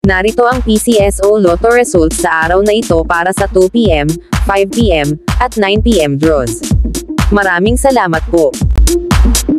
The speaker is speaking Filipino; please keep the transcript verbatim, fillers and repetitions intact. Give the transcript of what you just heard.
Narito ang P C S O Lotto results sa araw na ito para sa two P M, five P M, at nine P M draws. Maraming salamat po.